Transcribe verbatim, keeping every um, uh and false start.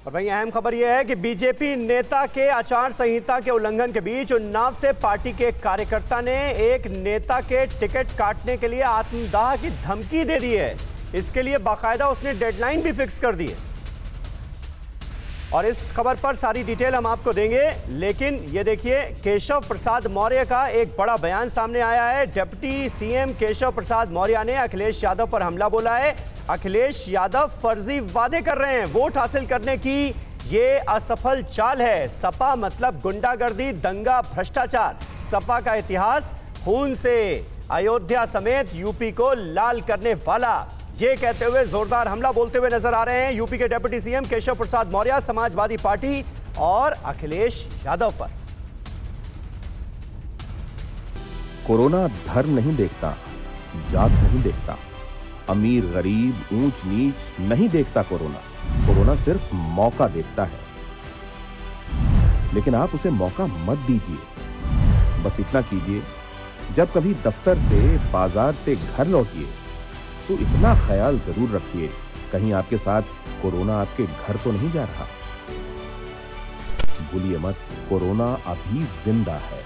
और वहीं अहम खबर यह है कि बीजेपी नेता के आचार संहिता के उल्लंघन के बीच उन्नाव से पार्टी के कार्यकर्ता ने एक नेता के टिकट काटने के लिए आत्मदाह की धमकी दे दी है। इसके लिए बाकायदा उसने डेडलाइन भी फिक्स कर दी है और इस खबर पर सारी डिटेल हम आपको देंगे। लेकिन ये देखिए, केशव प्रसाद मौर्य का एक बड़ा बयान सामने आया है। डिप्टी सीएम केशव प्रसाद मौर्य ने अखिलेश यादव पर हमला बोला है। अखिलेश यादव फर्जी वादे कर रहे हैं, वोट हासिल करने की ये असफल चाल है। सपा मतलब गुंडागर्दी, दंगा, भ्रष्टाचार। सपा का इतिहास खून से अयोध्या समेत यूपी को लाल करने वाला, ये कहते हुए जोरदार हमला बोलते हुए नजर आ रहे हैं यूपी के deputy CM Keshav Prasad Maurya Samajwadi party और अखिलेश यादव पर। कोरोना धर्म नहीं देखता, जात नहीं देखता, अमीर गरीब ऊंच नीच नहीं देखता। कोरोना कोरोना सिर्फ मौका देखता है, लेकिन आप उसे मौका मत दीजिए। बस इतना कीजिए, जब कभी दफ्तर से बाजार से घर लौटिए तो इतना ख्याल जरूर रखिए, कहीं आपके साथ कोरोना आपके घर तो नहीं जा रहा। भूलिए मत, कोरोना अभी जिंदा है।